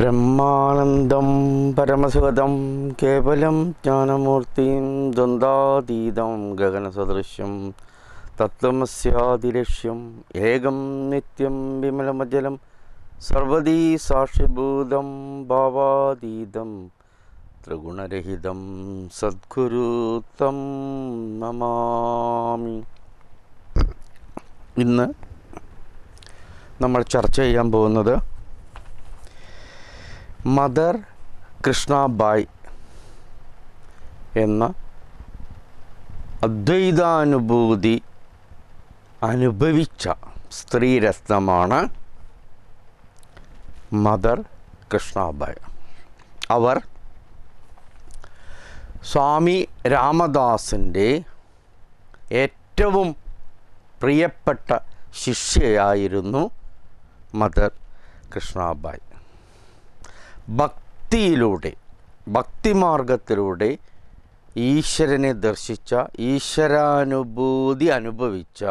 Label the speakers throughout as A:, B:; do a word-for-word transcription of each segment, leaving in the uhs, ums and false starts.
A: ബ്രഹ്മാനന്ദം പരമസുഖദം കേവലം ജ്ഞാനമൂർത്തിം ദ്വന്ദ്വാതീതം ഗഗനസദൃശ്യം തത്വമസ്യാദിലക്ഷ്യം ഏകം നിത്യം വിമലമജലം സർവദീ സാക്ഷിഭൂതം ഭാവാതീതം ത്രിഗുണരഹിതം സദ്ഗുരുത്തം നമാമി. ഇന്ന് നമ്മൾ ചർച്ച ചെയ്യാൻ പോകുന്നത് മദർ കൃഷ്ണബായ് എന്ന അദ്വൈതാനുഭൂതി അനുഭവിച്ച സ്ത്രീരത്നമാണ് മദർ കൃഷ്ണബായ്. അവർ സ്വാമി രാമദാസിൻ്റെ ഏറ്റവും പ്രിയപ്പെട്ട ശിഷ്യയായിരുന്നു മദർ കൃഷ്ണബായ്. ഭക്തിയിലൂടെ ഭക്തിമാർഗത്തിലൂടെ ഈശ്വരനെ ദർശിച്ച, ഈശ്വരാനുഭൂതി അനുഭവിച്ച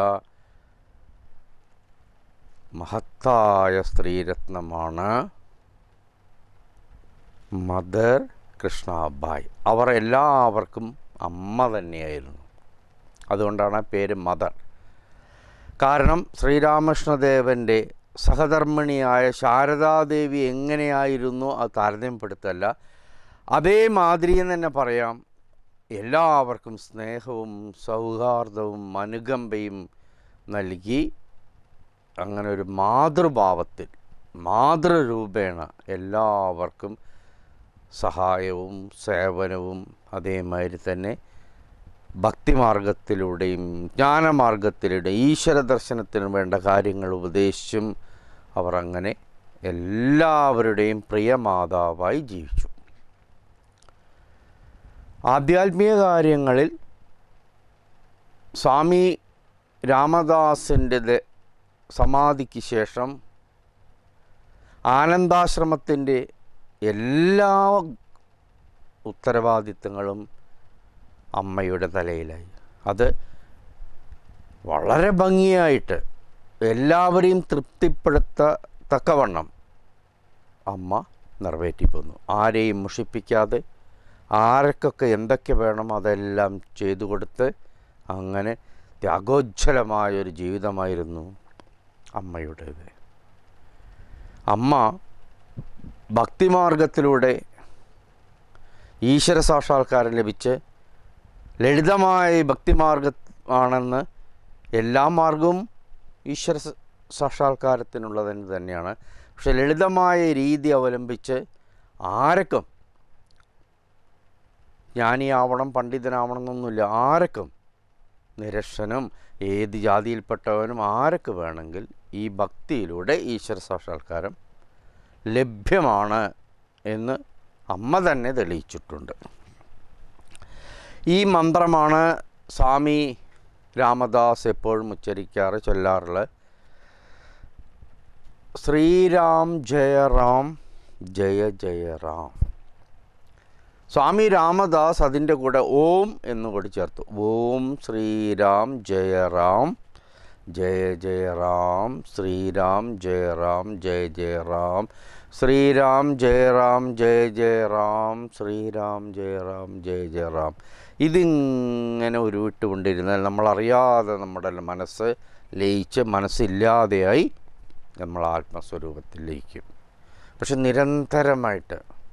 A: മഹത്തായ സ്ത്രീരത്നമാണ് മദർ കൃഷ്ണബായ്. അവർ എല്ലാവർക്കും അമ്മ തന്നെയായിരുന്നു. അതുകൊണ്ടാണ് പേര് മദർ. കാരണം ശ്രീരാമകൃഷ്ണദേവൻ്റെ സഹധർമ്മിണിയായ ശാരദാദേവി എങ്ങനെയായിരുന്നു അത് താരതമ്യപ്പെടുത്തല്ല, അതേമാതിരി തന്നെ പറയാം. എല്ലാവർക്കും സ്നേഹവും സൗഹാർദ്ദവും അനുകമ്പയും നൽകി അങ്ങനെ ഒരു മാതൃഭാവത്തിൽ മാതൃരൂപേണ എല്ലാവർക്കും സഹായവും സേവനവും അതേമാതിരി തന്നെ ഭക്തിമാർഗത്തിലൂടെയും ജ്ഞാനമാർഗത്തിലൂടെയും ഈശ്വര ദർശനത്തിന് വേണ്ട കാര്യങ്ങൾ ഉപദേശിച്ചും അവർ അങ്ങനെ എല്ലാവരുടെയും പ്രിയ മാതാവായി ജീവിച്ചു. ആധ്യാത്മിക കാര്യങ്ങളിൽ സ്വാമി രാമദാസിൻ്റെ സമാധിക്ക് ശേഷം ആനന്ദാശ്രമത്തിൻ്റെ എല്ലാ ഉത്തരവാദിത്തങ്ങളും അമ്മയുടെ തലയിലായി. അത് വളരെ ഭംഗിയായിട്ട് എല്ലാവരെയും തൃപ്തിപ്പെടുത്തത്തക്കവണ്ണം അമ്മ നിറവേറ്റിപ്പോന്നു. ആരെയും മുഷിപ്പിക്കാതെ ആർക്കൊക്കെ എന്തൊക്കെ വേണം അതെല്ലാം ചെയ്തു കൊടുത്ത് അങ്ങനെ ത്യാഗോജ്വലമായൊരു ജീവിതമായിരുന്നു അമ്മയുടേത്. അമ്മ ഭക്തിമാർഗത്തിലൂടെ ഈശ്വര സാക്ഷാത്കാരം ലഭിച്ച് ലളിതമായ ഭക്തിമാർഗ ആണെന്ന് എല്ലാ മാർഗവും ഈശ്വര സാക്ഷാത്കാരത്തിനുള്ളത് തന്നെയാണ്. പക്ഷെ ലളിതമായ രീതി അവലംബിച്ച് ആരൊക്കെ ജ്ഞാനിയാവണം പണ്ഡിതനാവണം എന്നൊന്നുമില്ല. ആരൊക്കെ നിരക്ഷനും ഏത് ജാതിയിൽപ്പെട്ടവനും ആരൊക്കെ വേണമെങ്കിൽ ഈ ഭക്തിയിലൂടെ ഈശ്വര സാക്ഷാത്കാരം ലഭ്യമാണ് എന്ന് അമ്മ തന്നെ തെളിയിച്ചിട്ടുണ്ട്. ഈ മന്ത്രമാണ് സ്വാമി രാമദാസ് എപ്പോഴും ഉച്ചരിക്കാറ്, ചൊല്ലാറുള്ളത്. ശ്രീരാം ജയ റാം ജയ ജയ റാം. സ്വാമി രാമദാസ് അതിൻ്റെ കൂടെ ഓം എന്നുകൂടി ചേർത്തു. ഓം ശ്രീരാം ജയ റാം ജയ ജയ റാം ശ്രീരാം ജയ റാം ജയ ജയ റാം ശ്രീരാം ജയ റാം ജയ ജയ റാം ശ്രീരാം ജയ റാം ജയ ജയ റാം. ഇതിങ്ങനെ ഉരുവിട്ടുകൊണ്ടിരുന്നാൽ നമ്മളറിയാതെ നമ്മുടെ മനസ്സ് ലയിച്ച് മനസ്സില്ലാതെയായി നമ്മൾ ആത്മസ്വരൂപത്തിൽ ലയിക്കും. പക്ഷെ നിരന്തരമായിട്ട്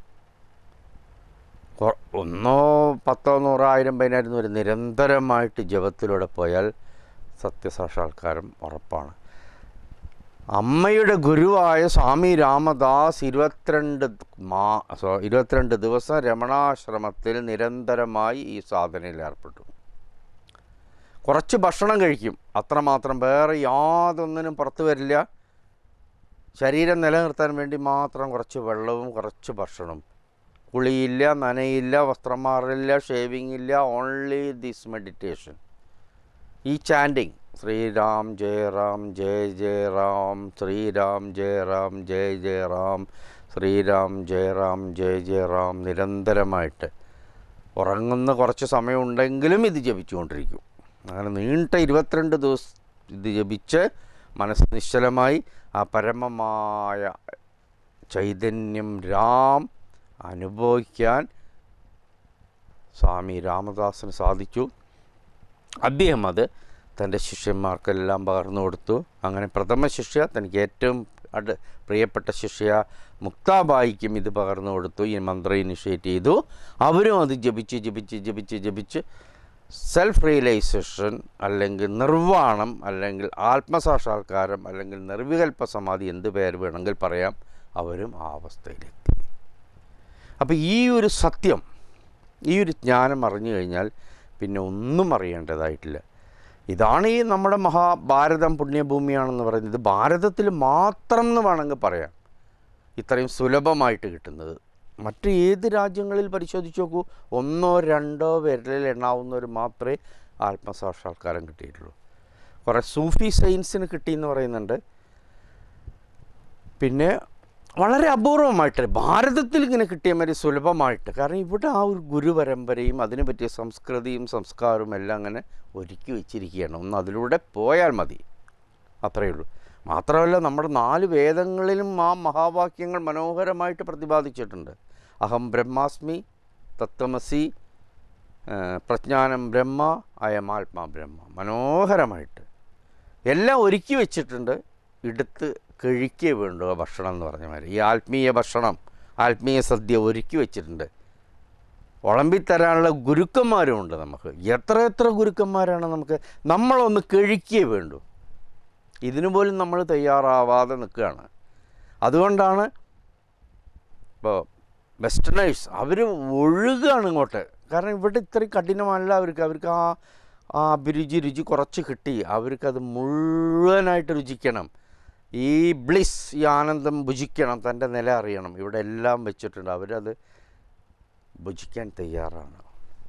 A: ഒന്നോ പത്തോ നൂറായിരം പതിനായിരം വരെ നിരന്തരമായിട്ട് ജപത്തിലൂടെ പോയാൽ സത്യസാക്ഷാത്കാരം ഉറപ്പാണ്. അമ്മയുടെ ഗുരുവായ സ്വാമി രാമദാസ് ഇരുപത്തിരണ്ട് മാ ഇരുപത്തിരണ്ട് ദിവസം രമണാശ്രമത്തിൽ നിരന്തരമായി ഈ സാധനയിൽ ഏർപ്പെട്ടു. കുറച്ച് ഭക്ഷണം കഴിക്കും, അത്രമാത്രം. വേറെ യാതൊന്നിനും പുറത്തു വരില്ല. ശരീരം നിലനിർത്താൻ വേണ്ടി മാത്രം കുറച്ച് വെള്ളവും കുറച്ച് ഭക്ഷണവും. കുളിയില്ല, നനയില്ല, വസ്ത്രം മാറില്ല, ഷേവിങ് ഇല്ല. Only this meditation. ഈ ചാൻഡിങ് ശ്രീരാം ജയ റാം ജയ ജയ റാം ശ്രീരാം ജയ റാം ജയ ജയ റാം ശ്രീരാം ജയ റാം ജയ ജയ റാം നിരന്തരമായിട്ട് ഉറങ്ങുന്ന കുറച്ച് സമയമുണ്ടെങ്കിലും ഇത് ജപിച്ചുകൊണ്ടിരിക്കും. അങ്ങനെ നീണ്ട ഇരുപത്തിരണ്ട് ദിവസം ഇത് ജപിച്ച് മനസ്സ് നിശ്ചലമായി ആ പരമമായ ചൈതന്യം രാം അനുഭവിക്കാൻ സ്വാമി രാമദാസിന് സാധിച്ചു. അദ്ദേഹം അത് തൻ്റെ ശിഷ്യന്മാർക്കെല്ലാം പകർന്നു കൊടുത്തു. അങ്ങനെ പ്രഥമ ശിഷ്യ തനിക്ക് ഏറ്റവും അട് പ്രിയപ്പെട്ട ശിഷ്യ മുക്താബായിക്കും ഇത് പകർന്നു കൊടുത്തു. ഈ മന്ത്രം ഇനിഷ്യേറ്റ് ചെയ്തു. അവരും അത് ജപിച്ച് ജപിച്ച് ജപിച്ച് ജപിച്ച് സെൽഫ് റിയലൈസേഷൻ അല്ലെങ്കിൽ നിർവ്വാണം അല്ലെങ്കിൽ ആത്മസാക്ഷാത്കാരം അല്ലെങ്കിൽ നിർവികൽപ്പ സമാധി എന്ത് പേര് വേണമെങ്കിൽ പറയാം, അവരും ആ അവസ്ഥയിലെത്തി. അപ്പോൾ ഈ ഒരു സത്യം, ഈ ഒരു ജ്ഞാനം അറിഞ്ഞു കഴിഞ്ഞാൽ പിന്നെ ഒന്നും അറിയേണ്ടതായിട്ടില്ല. ഇതാണ് ഈ നമ്മുടെ മഹാഭാരതം പുണ്യഭൂമിയാണെന്ന് പറയുന്നത്. ഭാരതത്തിൽ മാത്രം എന്ന് വേണമെങ്കിൽ പറയാം ഇത്രയും സുലഭമായിട്ട് കിട്ടുന്നത്. മറ്റ് ഏത് രാജ്യങ്ങളിൽ പരിശോധിച്ച് നോക്കൂ, ഒന്നോ രണ്ടോ വിരലിൽ എണ്ണാവുന്നവർ മാത്രമേ ആത്മസാക്ഷാത്കാരം കിട്ടിയിട്ടുള്ളൂ. കുറേ സൂഫി സയൻസിന് കിട്ടിയെന്ന് പറയുന്നുണ്ട്. പിന്നെ വളരെ അപൂർവമായിട്ട് ഭാരതത്തിൽ ഇങ്ങനെ കിട്ടിയ മാതിരി സുലഭമായിട്ട്. കാരണം ഇവിടെ ആ ഒരു ഗുരുപരമ്പരയും അതിനെ പറ്റിയ സംസ്കൃതിയും സംസ്കാരവും എല്ലാം അങ്ങനെ ഒരുക്കി വെച്ചിരിക്കുകയാണ്. ഒന്ന് അതിലൂടെ പോയാൽ മതി, അത്രയേ ഉള്ളൂ. മാത്രമല്ല നമ്മുടെ നാല് വേദങ്ങളിലും ആ മഹാവാക്യങ്ങൾ മനോഹരമായിട്ട് പ്രതിപാദിച്ചിട്ടുണ്ട്. അഹം ബ്രഹ്മാസ്മി, തത്വമസി, പ്രജ്ഞാനം ബ്രഹ്മ, അയമാത്മാ ബ്രഹ്മ. മനോഹരമായിട്ട് എല്ലാം ഒരുക്കി വെച്ചിട്ടുണ്ട്. എടുത്ത് കഴിക്കേ വേണ്ടു ഭക്ഷണം എന്ന് പറഞ്ഞ മാതിരി ഈ ആത്മീയ ഭക്ഷണം, ആത്മീയ സദ്യ ഒരുക്കി വെച്ചിട്ടുണ്ട്. വിളമ്പിത്തരാനുള്ള ഗുരുക്കന്മാരുമുണ്ട് നമുക്ക്. എത്ര എത്ര ഗുരുക്കന്മാരാണ് നമുക്ക്. നമ്മളൊന്ന് കഴിക്കേ വേണ്ടു. ഇതിനു പോലും നമ്മൾ തയ്യാറാവാതെ നിൽക്കുകയാണ്. അതുകൊണ്ടാണ് ഇപ്പോൾ വെസ്റ്റേണേഴ്സ് അവർ ഒഴുകാണ് ഇങ്ങോട്ട്. കാരണം ഇവിടെ ഇത്രയും കഠിനമല്ല അവർക്ക്. അവർക്ക് ആ ആ അഭിരുചി രുചി കുറച്ച് കിട്ടി. അവർക്കത് മുഴുവനായിട്ട് രുചിക്കണം. ഈ ബ്ലിസ്, ഈ ആനന്ദം ഭുജിക്കണം, തൻ്റെ നില അറിയണം. ഇവിടെ എല്ലാം വെച്ചിട്ടുണ്ട്. അവരത് ഭുജിക്കാൻ തയ്യാറാണ്.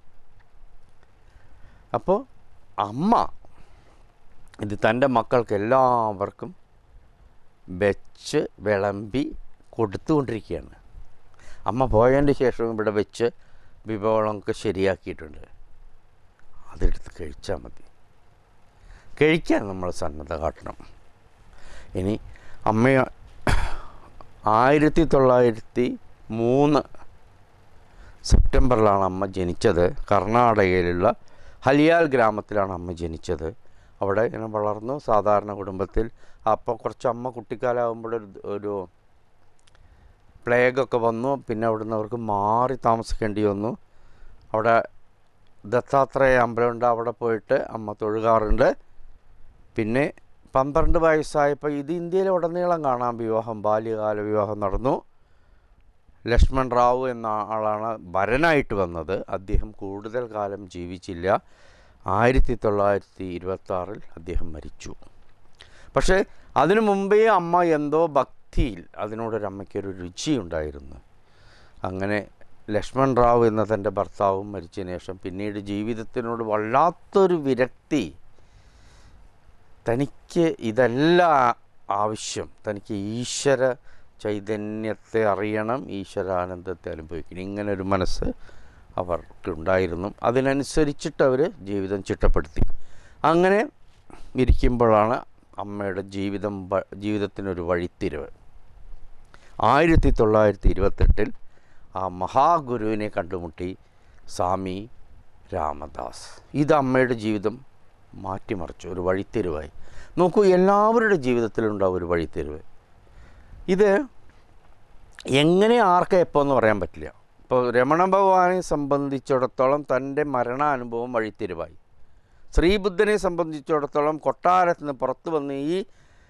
A: അപ്പോൾ അമ്മ ഇത് തൻ്റെ മക്കൾക്ക് എല്ലാവർക്കും വെച്ച് വിളമ്പി കൊടുത്തുകൊണ്ടിരിക്കുകയാണ്. അമ്മ പോയതിൻ്റെ ശേഷം ഇവിടെ വെച്ച് വിഭവങ്ങളൊക്കെ ശരിയാക്കിയിട്ടുണ്ട്. അതെടുത്ത് കഴിച്ചാൽ മതി. കഴിക്കാൻ നമ്മൾ സന്നദ്ധ കാട്ടണം. ഇനി അമ്മ ആയിരത്തി തൊള്ളായിരത്തി മൂന്ന് സെപ്റ്റംബറിലാണ് അമ്മ ജനിച്ചത്. കർണാടകയിലുള്ള ഹലിയാൽ ഗ്രാമത്തിലാണ് അമ്മ ജനിച്ചത്. അവിടെ ഇങ്ങനെ വളർന്നു സാധാരണ കുടുംബത്തിൽ. അപ്പോൾ കുറച്ച് അമ്മ കുട്ടിക്കാലാകുമ്പോഴൊരു ഒരു പ്ലേഗൊക്കെ വന്നു. പിന്നെ അവിടുന്ന് അവർക്ക് മാറി താമസിക്കേണ്ടി വന്നു. അവിടെ ദത്താത്രേയ അമ്പലമുണ്ട്, അവിടെ പോയിട്ട് അമ്മ തൊഴുകാറുണ്ട്. പിന്നെ പന്ത്രണ്ട് വയസ്സായപ്പോൾ ഇത് ഇന്ത്യയിൽ ഉടനീളം കാണാം വിവാഹം, ബാല്യകാല വിവാഹം നടന്നു. ലക്ഷ്മൺ റാവു എന്ന ആളാണ് വരനായിട്ട് വന്നത്. അദ്ദേഹം കൂടുതൽ കാലം ജീവിച്ചില്ല. ആയിരത്തി തൊള്ളായിരത്തി ഇരുപത്താറിൽ അദ്ദേഹം മരിച്ചു. പക്ഷേ അതിനു മുമ്പേ അമ്മ എന്തോ ഭക്തിയിൽ അതിനോടൊരമ്മയ്ക്കൊരു രുചിയുണ്ടായിരുന്നു. അങ്ങനെ ലക്ഷ്മൺ റാവു എന്ന തൻ്റെ ഭർത്താവും മരിച്ചതിന് ശേഷം പിന്നീട് ജീവിതത്തിനോട് വല്ലാത്തൊരു വിരക്തി. തനിക്ക് ഇതല്ല ആവശ്യം, തനിക്ക് ഈശ്വര ചൈതന്യത്തെ അറിയണം, ഈശ്വരാനന്ദത്തെ അനുഭവിക്കണം, ഇങ്ങനൊരു മനസ്സ് അവർക്കുണ്ടായിരുന്നു. അതിനനുസരിച്ചിട്ട് അവർ ജീവിതം ചിട്ടപ്പെടുത്തി. അങ്ങനെ ഇരിക്കുമ്പോഴാണ് അമ്മയുടെ ജീവിതം ജീവിതത്തിനൊരു വഴിത്തിരിവ്. ആയിരത്തി തൊള്ളായിരത്തി ഇരുപത്തെട്ടിൽ ആ മഹാഗുരുവിനെ കണ്ടുമുട്ടി സ്വാമി രാമദാസ്. ഇത് അമ്മയുടെ ജീവിതം മാറ്റിമറിച്ചു, ഒരു വഴിത്തിരിവായി. നോക്കൂ, എല്ലാവരുടെ ജീവിതത്തിലുണ്ടാവും ഒരു വഴിത്തിരിവ്. ഇത് എങ്ങനെ ആർക്കും എപ്പോൾ എന്ന് പറയാൻ പറ്റില്ല. ഇപ്പോൾ രമണ ഭഗവാനെ സംബന്ധിച്ചിടത്തോളം തൻ്റെ മരണാനുഭവം വഴിത്തിരിവായി. ശ്രീബുദ്ധനെ സംബന്ധിച്ചിടത്തോളം കൊട്ടാരത്തിൽ നിന്ന് പുറത്തു വന്ന് ഈ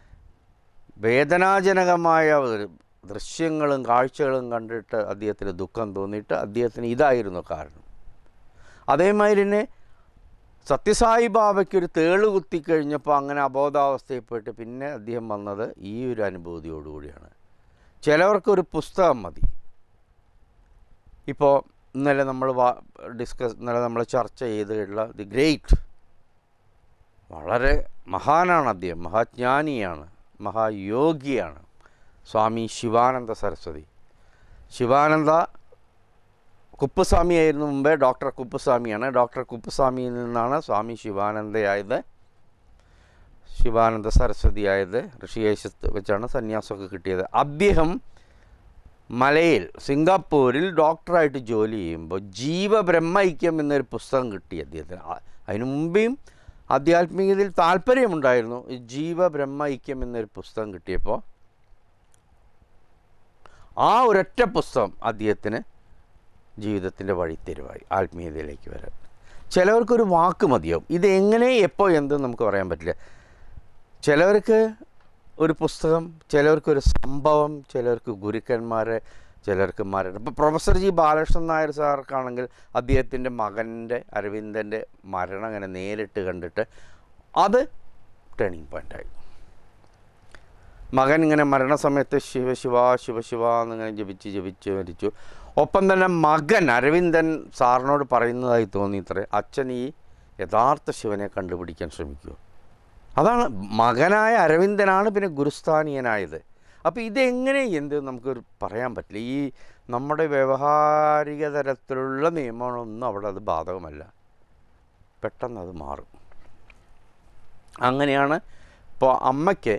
A: വേദനാജനകമായ ദൃശ്യങ്ങളും കാഴ്ചകളും കണ്ടിട്ട് അദ്ദേഹത്തിന് ദുഃഖം തോന്നിയിട്ട് അദ്ദേഹത്തിന് ഇതായിരുന്നു കാരണം. അതേമാതിരി തന്നെ സത്യസായി ബാബയ്ക്കൊരു തേള് കുത്തിക്കഴിഞ്ഞപ്പോൾ അങ്ങനെ അബോധാവസ്ഥയിൽ പോയിട്ട് പിന്നെ അദ്ദേഹം വന്നത് ഈ ഒരു അനുഭൂതിയോടുകൂടിയാണ്. ചിലവർക്കൊരു പുസ്തകം മതി. ഇപ്പോൾ ഇന്നലെ നമ്മൾ ഡിസ്കസ് ഇന്നലെ നമ്മൾ ചർച്ച ചെയ്തിട്ടുള്ള ദി ഗ്രേറ്റ്, വളരെ മഹാനാണ് അദ്ദേഹം, മഹാജ്ഞാനിയാണ്, മഹായോഗിയാണ്, സ്വാമി ശിവാനന്ദ സരസ്വതി. ശിവാനന്ദ കുപ്പസ്വാമിയായിരുന്നു മുമ്പേ, ഡോക്ടർ കുപ്പസ്വാമിയാണ്. ഡോക്ടർ കുപ്പസ്വാമിയിൽ നിന്നാണ് സ്വാമി ശിവാനന്ദയായത്, ശിവാനന്ദ സരസ്വതി ആയത്. ഋഷികേശത്ത് വെച്ചാണ് സന്യാസമൊക്കെ കിട്ടിയത്. അദ്ദേഹം മലയിൽ സിംഗപ്പൂരിൽ ഡോക്ടറായിട്ട് ജോലി ചെയ്യുമ്പോൾ ജീവബ്രഹ്മൈക്യം എന്നൊരു പുസ്തകം കിട്ടി അദ്ദേഹത്തിന്. അതിനു മുമ്പേയും ആധ്യാത്മികതയിൽ താല്പര്യമുണ്ടായിരുന്നു. ജീവബ്രഹ്മൈക്യം എന്നൊരു പുസ്തകം കിട്ടിയപ്പോൾ ആ ഒരൊറ്റ പുസ്തകം അദ്ദേഹത്തിന് ജീവിതത്തിൻ്റെ വഴിത്തിരിവായി ആത്മീയതയിലേക്ക് വരാൻ. ചിലവർക്കൊരു വാക്ക് മതിയാവും. ഇതെങ്ങനെ എപ്പോൾ എന്തെന്ന് നമുക്ക് പറയാൻ പറ്റില്ല. ചിലവർക്ക് ഒരു പുസ്തകം, ചിലവർക്കൊരു സംഭവം, ചിലർക്ക് ഗുരുക്കന്മാരെ, ചിലർക്ക് മരണം. ഇപ്പോൾ പ്രൊഫസർ ജി ബാലകൃഷ്ണൻ നായർ സാർക്കാണെങ്കിൽ അദ്ദേഹത്തിൻ്റെ മകൻ്റെ അരവിന്ദൻ്റെ മരണം അങ്ങനെ നേരിട്ട് കണ്ടിട്ട് അത് ടേണിംഗ് പോയിൻ്റായി. മകൻ ഇങ്ങനെ മരണസമയത്ത് ശിവ ശിവ ശിവ ശിവ എന്നിങ്ങനെ ജപിച്ച് ജപിച്ച് മരിച്ചു. ഒപ്പം തന്നെ മകൻ അരവിന്ദൻ സാറിനോട് പറയുന്നതായി തോന്നി, ഇത്ര അച്ഛൻ ഈ യഥാർത്ഥ ശിവനെ കണ്ടുപിടിക്കാൻ ശ്രമിക്കൂ. അതാണ് മകനായ അരവിന്ദനാണ് പിന്നെ ഗുരുസ്ഥാനീയനായത്. അപ്പോൾ ഇതെങ്ങനെ എന്ത് നമുക്ക് പറയാൻ പറ്റില്ല. ഈ നമ്മുടെ വ്യവഹാരിക തരത്തിലുള്ള നിയമങ്ങളൊന്നും അവിടെ അത് ബാധകമല്ല. പെട്ടെന്ന് അത് മാറും. അങ്ങനെയാണ് ഇപ്പോൾ അമ്മയ്ക്ക്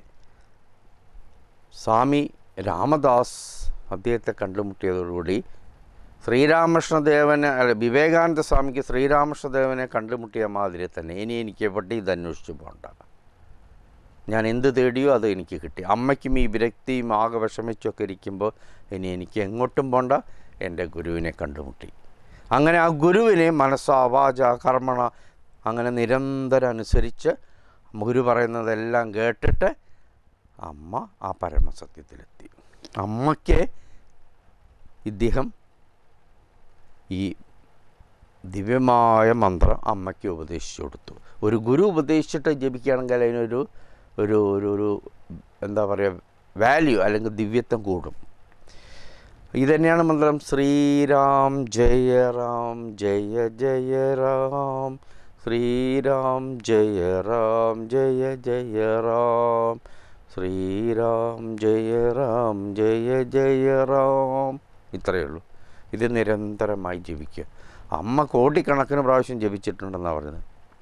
A: സ്വാമി രാമദാസ് അദ്ദേഹത്തെ കണ്ടുമുട്ടിയതോടുകൂടി ശ്രീരാമകൃഷ്ണദേവനെ അല്ല വിവേകാനന്ദ സ്വാമിക്ക് ശ്രീരാമകൃഷ്ണദേവനെ കണ്ടുമുട്ടിയ മാതിരി തന്നെ ഇനി എനിക്ക് എവിടെ ഇത് അന്വേഷിച്ച് പോകണ്ട, ഞാൻ എന്ത് തേടിയോ അത് എനിക്ക് കിട്ടി. അമ്മയ്ക്കും ഈ വിരക്തിയും ആകെ വിഷമിച്ചൊക്കെ ഇരിക്കുമ്പോൾ ഇനി എനിക്ക് എങ്ങോട്ടും പോണ്ട, എൻ്റെ ഗുരുവിനെ കണ്ടുമുട്ടി. അങ്ങനെ ആ ഗുരുവിനെ മനസ്സാ വാച കർമ്മണ അങ്ങനെ നിരന്തരം അനുസരിച്ച് ഗുരു പറയുന്നതെല്ലാം കേട്ടിട്ട് അമ്മ ആ പരമസത്യത്തിലെത്തി. അമ്മയ്ക്ക് ഇദ്ദേഹം ഈ ദിവ്യമായ മന്ത്രം അമ്മയ്ക്ക് ഉപദേശിച്ചു കൊടുത്തു. ഒരു ഗുരു ഉപദേശിച്ചിട്ട് ജപിക്കുകയാണെങ്കിൽ അതിനൊരു ഒരു ഒരു ഒരു എന്താ പറയുക വാല്യൂ അല്ലെങ്കിൽ ദിവ്യത്വം കൂടും. ഇതുതന്നെയാണ് മന്ത്രം. ശ്രീരാം ജയ റാം ജയ ജയ റാം, ശ്രീരാം ജയ റാം ജയ ജയ റാം, ശ്രീരാം ജയ റാം ജയ ജയ റാം. ഇത്രയേ ഉള്ളൂ. ഇത് നിരന്തരമായി ജപിക്കുക. അമ്മ കോടിക്കണക്കിന് പ്രാവശ്യം ജപിച്ചിട്ടുണ്ടെന്നാണ് പറഞ്ഞത്.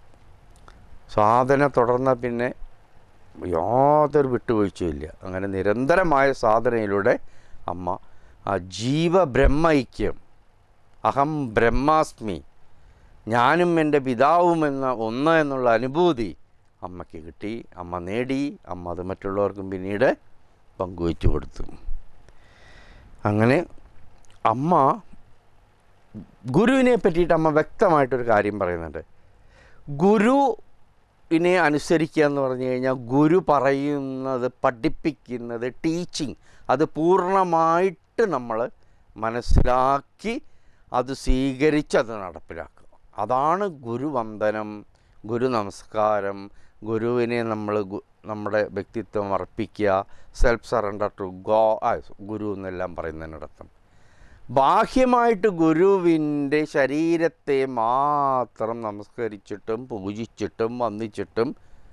A: സാധന തുടർന്ന പിന്നെ യാതൊരു വിട്ടുവീഴ്ചയില്ല. അങ്ങനെ നിരന്തരമായ സാധനയിലൂടെ അമ്മ ആ ജീവബ്രഹ്മൈക്യം, അഹം ബ്രഹ്മാസ്മി, ഞാനും എൻ്റെ പിതാവും എന്ന ഒന്ന് എന്നുള്ള അനുഭൂതി അമ്മയ്ക്ക് കിട്ടി. അമ്മ നേടി. അമ്മ അത് മറ്റുള്ളവർക്കും പിന്നീട് പങ്കുവച്ചു കൊടുത്തു. അങ്ങനെ അമ്മ ഗുരുവിനെ പറ്റിയിട്ട് അമ്മ വ്യക്തമായിട്ടൊരു കാര്യം പറയുന്നുണ്ട്. ഗുരുവിനെ അനുസരിക്കുക എന്ന് പറഞ്ഞു കഴിഞ്ഞാൽ ഗുരു പറയുന്നത്, പഠിപ്പിക്കുന്നത്, ടീച്ചിങ് അത് പൂർണ്ണമായിട്ട് നമ്മൾ മനസ്സിലാക്കി അത് സ്വീകരിച്ച് അത് നടപ്പിലാക്കുക. അതാണ് ഗുരുവന്ദനം, ഗുരു നമസ്കാരം, ഗുരുവിനെ നമ്മൾ നമ്മുടെ വ്യക്തിത്വം അർപ്പിക്കുക, self surrender to go guru എന്നെല്ലാം പറയുന്നതിനർത്ഥം. ബാഹ്യമായിട്ട് ഗുരുവിൻ്റെ ശരീരത്തെ മാത്രം നമസ്കരിച്ചിട്ടും പൂജിച്ചിട്ടും വന്ദിച്ചിട്ടും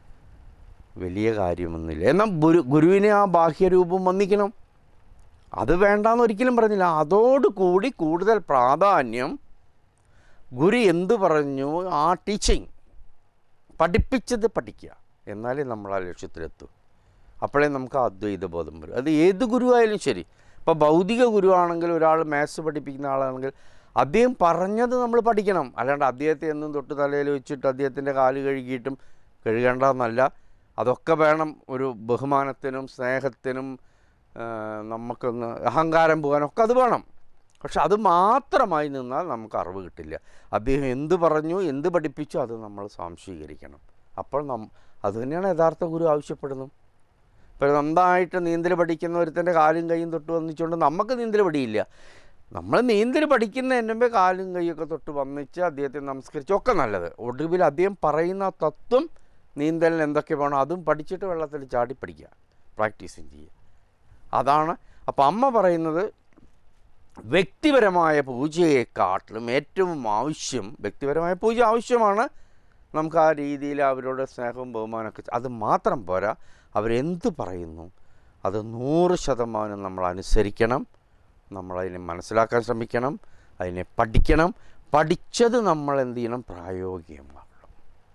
A: വലിയ കാര്യമൊന്നുമില്ല. എന്നാൽ ഗുരു ഗുരുവിനെ ആ ബാഹ്യരൂപം വന്ദിക്കണം, അത് വേണ്ടാന്ന് ഒരിക്കലും പറഞ്ഞില്ല. അതോടുകൂടി കൂടുതൽ പ്രാധാന്യം ഗുരു എന്തു പറഞ്ഞു ആ ടീച്ചിങ്, പഠിപ്പിച്ചത് പഠിക്കുക, എന്നാലേ നമ്മൾ ആ ലക്ഷ്യത്തിലെത്തൂ. അപ്പോഴേ നമുക്ക് ആ അദ്വൈത ബോധം വരും. അത് ഏത് ഗുരുവായാലും ശരി. ഇപ്പോൾ ഭൗതിക ഗുരുവാണെങ്കിൽ, ഒരാൾ മാത്സ് പഠിപ്പിക്കുന്ന ആളാണെങ്കിൽ അദ്ദേഹം പറഞ്ഞത് നമ്മൾ പഠിക്കണം. അല്ലാണ്ട് അദ്ദേഹത്തെ എന്നും തൊട്ട് തലയിൽ വെച്ചിട്ട് അദ്ദേഹത്തിൻ്റെ കാല് കഴുകിയിട്ടും കഴുകേണ്ടതെന്നല്ല. അതൊക്കെ വേണം ഒരു ബഹുമാനത്തിനും സ്നേഹത്തിനും, നമുക്കൊന്ന് അഹങ്കാരം പോകാനൊക്കെ അത് വേണം. പക്ഷെ അത് മാത്രമായി നിന്നാൽ നമുക്ക് അറിവ് കിട്ടില്ല. അദ്ദേഹം എന്ത് പറഞ്ഞു, എന്ത് പഠിപ്പിച്ചു, അത് നമ്മൾ സ്വാംശീകരിക്കണം. അപ്പോൾ നം അതുതന്നെയാണ് യഥാർത്ഥ ഗുരു ആവശ്യപ്പെടുന്നു. ഇപ്പോൾ നന്നായിട്ട് നീന്തൽ പഠിക്കുന്ന ഒരുത്തൻ്റെ കാലും കൈയും തൊട്ട് വന്നിച്ചുകൊണ്ട് നമുക്ക് നീന്തൽ പഠിയില്ല. നമ്മൾ നീന്തൽ പഠിക്കുന്ന എൻ്റെ മുമ്പേ കാലും കൈയൊക്കെ തൊട്ട് വന്നിച്ച് അദ്ദേഹത്തെ നമസ്കരിച്ചൊക്കെ നല്ലത്. ഒടുവിൽ അദ്ദേഹം പറയുന്ന തത്വം, നീന്തലിന് എന്തൊക്കെ വേണം അതും പഠിച്ചിട്ട് വെള്ളത്തിൽ ചാടി പഠിക്കുക, പ്രാക്ടീസും ചെയ്യുക. അതാണ്. അപ്പോൾ അമ്മ പറയുന്നത് വ്യക്തിപരമായ പൂജയെക്കാട്ടിലും ഏറ്റവും ആവശ്യം, വ്യക്തിപരമായ പൂജ ആവശ്യമാണ്. നമുക്ക് ആ രീതിയിൽ അവരോട് സ്നേഹവും ബഹുമാനമൊക്കെ, അത് മാത്രം പോരാ, അവരെന്ത് പറയുന്നു അത് നൂറ് ശതമാനം നമ്മൾ അനുസരിക്കണം. നമ്മളതിനെ മനസ്സിലാക്കാൻ ശ്രമിക്കണം, അതിനെ പഠിക്കണം. പഠിച്ചത് നമ്മൾ എന്ത് ചെയ്യണം, പ്രായോഗികമാക്കണം.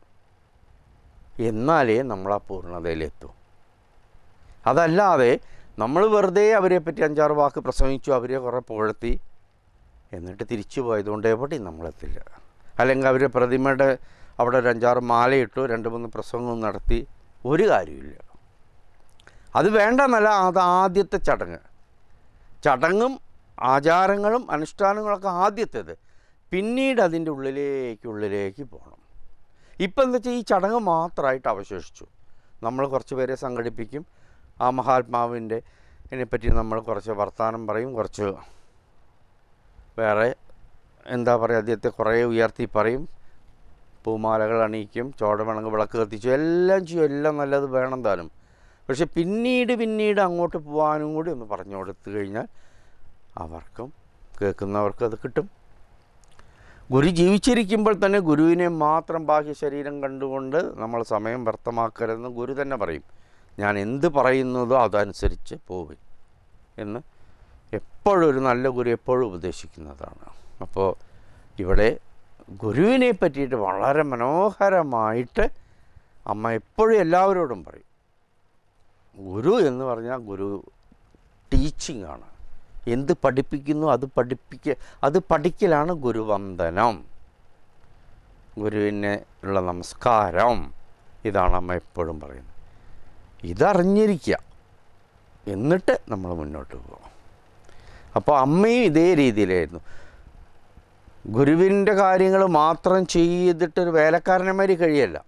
A: എന്നാലേ നമ്മൾ ആ പൂർണ്ണതയിലെത്തും. അതല്ലാതെ നമ്മൾ വെറുതെ അവരെ പറ്റി അഞ്ചാറ് വാക്ക് പ്രസംഗിച്ചു, അവരെ കുറേ പുകഴ്ത്തി, എന്നിട്ട് തിരിച്ചു പോയതുകൊണ്ട് എവിടെയും നമ്മളെത്തില്ല. അല്ലെങ്കിൽ അവരെ പ്രതിമയുടെ അവിടെ ഒരു അഞ്ചാറ് മാലയിട്ടു, രണ്ട് മൂന്ന് പ്രസംഗവും നടത്തി, ഒരു കാര്യമില്ല. അത് വേണ്ടെന്നല്ല, അത് ആദ്യത്തെ ചടങ്ങ്. ചടങ്ങും ആചാരങ്ങളും അനുഷ്ഠാനങ്ങളൊക്കെ ആദ്യത്തേത്. പിന്നീട് അതിൻ്റെ ഉള്ളിലേക്ക് ഉള്ളിലേക്ക് പോകണം. ഇപ്പം എന്താ വെച്ചാൽ ഈ ചടങ്ങ് മാത്രമായിട്ട് അവശേഷിച്ചു. നമ്മൾ കുറച്ച് പേരെ സംഘടിപ്പിക്കും, ആ മഹാത്മാവിൻ്റെ ഇതിനെപ്പറ്റി നമ്മൾ കുറച്ച് വർത്തമാനം പറയും, കുറച്ച് വേറെ എന്താ പറയുക, അദ്ദേഹത്തെ കുറേ ഉയർത്തി പറയും, പൂമാലകൾ അണിയിക്കും, ചോടവിളങ്ങ് വിളക്ക് കത്തിച്ചു, എല്ലാം ചെയ്യും, എല്ലാം നല്ലത് വേണം താനും. പക്ഷെ പിന്നീട് പിന്നീട് അങ്ങോട്ട് പോകാനും കൂടി ഒന്ന് പറഞ്ഞു കൊടുത്തു കഴിഞ്ഞാൽ അവർക്കും കേൾക്കുന്നവർക്കും അത് കിട്ടും. ഗുരു ജീവിച്ചിരിക്കുമ്പോൾ തന്നെ ഗുരുവിനെ മാത്രം ബാഹ്യ ശരീരം കണ്ടുകൊണ്ട് നമ്മൾ സമയം വ്യർത്ഥമാക്കരുതെന്ന് ഗുരു തന്നെ പറയും. ഞാൻ എന്ത് പറയുന്നതോ അതനുസരിച്ച് പോവുക എന്ന് എപ്പോഴും ഒരു നല്ല ഗുരു എപ്പോഴും ഉപദേശിക്കുന്നതാണ്. അപ്പോൾ ഇവിടെ ഗുരുവിനെ പറ്റിയിട്ട് വളരെ മനോഹരമായിട്ട് അമ്മ എപ്പോഴും എല്ലാവരോടും പറയും. ഗുരു എന്ന് പറഞ്ഞാൽ ഗുരു ടീച്ചിങ് ആണ്. എന്ത് പഠിപ്പിക്കുന്നു അത് പഠിപ്പിക്ക അത് പഠിക്കലാണ് ഗുരുവന്ദനം, ഗുരുവിനെ ഉള്ള നമസ്കാരം. ഇതാണ് അമ്മ എപ്പോഴും പറയുന്നത്. ഇതറിഞ്ഞിരിക്കുക, എന്നിട്ട് നമ്മൾ മുന്നോട്ട് പോകാം. അപ്പോൾ അമ്മയും ഇതേ രീതിയിലായിരുന്നു. ഗുരുവിൻ്റെ കാര്യങ്ങൾ മാത്രം ചെയ്തിട്ടൊരു വേലക്കാരന്മാർ കഴിയല്ല.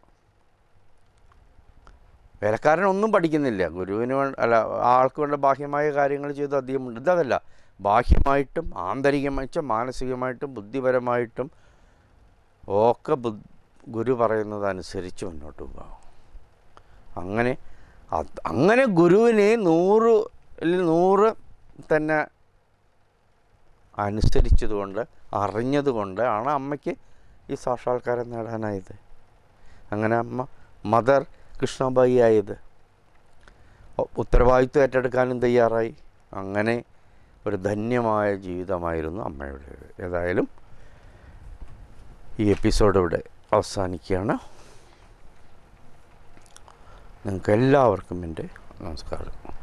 A: വേലക്കാരനൊന്നും പഠിക്കുന്നില്ല, ഗുരുവിന് വേ അല്ല ആൾക്ക് വേണ്ട ബാഹ്യമായ കാര്യങ്ങൾ ചെയ്ത് അധികമുണ്ട്. ഇതല്ല, ബാഹ്യമായിട്ടും ആന്തരികമായിട്ടും മാനസികമായിട്ടും ബുദ്ധിപരമായിട്ടും ഒക്കെ ബു ഗുരു പറയുന്നതനുസരിച്ച് മുന്നോട്ട് പോകാം. അങ്ങനെ അത് അങ്ങനെ ഗുരുവിനെ നൂറിൽ നൂറ് തന്നെ അനുസരിച്ചതുകൊണ്ട് അറിഞ്ഞതുകൊണ്ട് ആണ് അമ്മയ്ക്ക് ഈ സാക്ഷാത്കാരം നേടാനായത്. അങ്ങനെ അമ്മ മദർ കൃഷ്ണബായി ആയത്. ഉത്തരവാദിത്വം ഏറ്റെടുക്കാനും തയ്യാറായി. അങ്ങനെ ഒരു ധന്യമായ ജീവിതമായിരുന്നു അമ്മയുടേത്. ഏതായാലും ഈ എപ്പിസോഡ് ഇവിടെ അവസാനിക്കുകയാണ്. നിങ്ങൾക്ക് എല്ലാവർക്കും എൻ്റെ നമസ്കാരം.